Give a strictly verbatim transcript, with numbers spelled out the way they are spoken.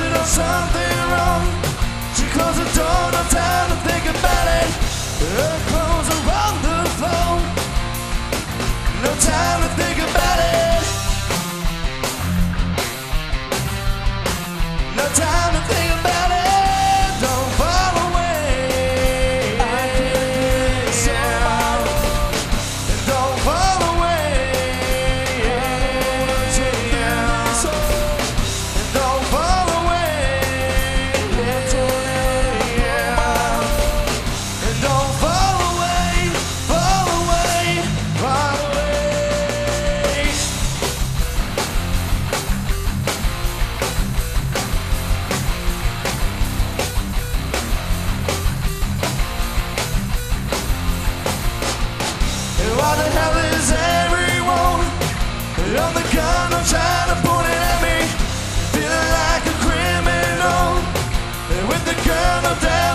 done something wrong. She closed the door, no time to think about it. Her clothes are on the floor. No time to think about it. No time to think about it. Don't fall away. I can't yeah. Don't fall away. Yeah. Don't fall away. Yeah. Don't fall away. Fall away. Fall away. What the hell is everyone? On the gun, I'm trying to point it at me. Feeling like a criminal. With the gun, I'm down.